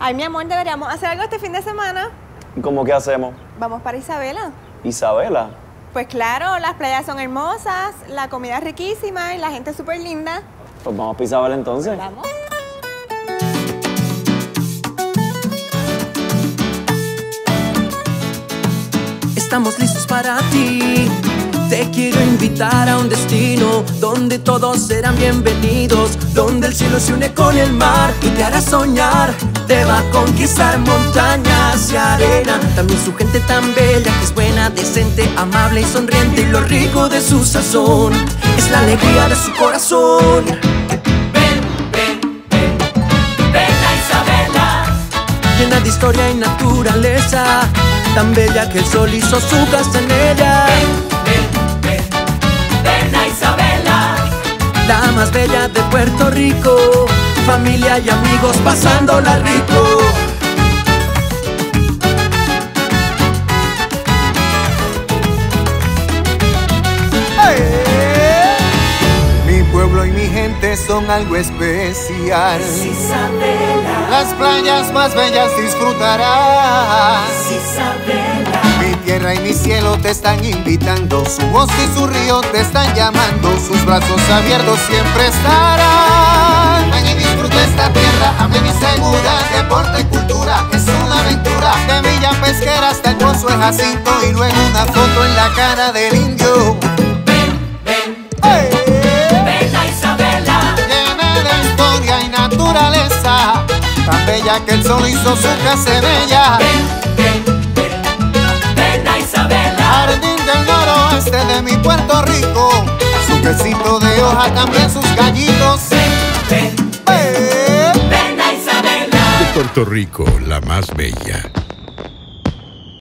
Ay, mi amor, deberíamos hacer algo este fin de semana. ¿Cómo que hacemos? Vamos para Isabela. ¿Isabela? Pues claro, las playas son hermosas, la comida es riquísima y la gente es súper linda. Pues vamos para Isabela entonces. Vamos. Estamos listos para ti. Te quiero invitar a un destino donde todos serán bienvenidos, donde el cielo se une con el mar y te hará soñar. Te va a conquistar montañas y arena. También su gente tan bella que es buena, decente, amable y sonriente. Y lo rico de su sazón es la alegría de su corazón. Ven, ven, ven, ven a Isabela, llena de historia y naturaleza, tan bella que el sol hizo su casa en ella. Ven a Isabela, la más bella de Puerto Rico, familia y amigos pasándola rico. Mi pueblo y mi gente son algo especial. Isabela, Las playas más bellas disfrutarás. Isabela, Mi tierra y mi cielo te están invitando. Su voz y su río te están llamando. Sus brazos abiertos siempre estarán. Ven y disfruta esta tierra amena y segura. Deporte y cultura es una aventura. De Villa Pesquera hasta el Pozo de Jacinto. Y luego una foto en la cara del indio. ven a Isabela, Llena de historia y naturaleza, tan bella que el sol hizo su casa bella. ven a Isabela, Jardín del noroeste de mi Puerto Rico, su quesito de hoja, también sus gallitos. ven a Isabela. De Puerto Rico, la más bella.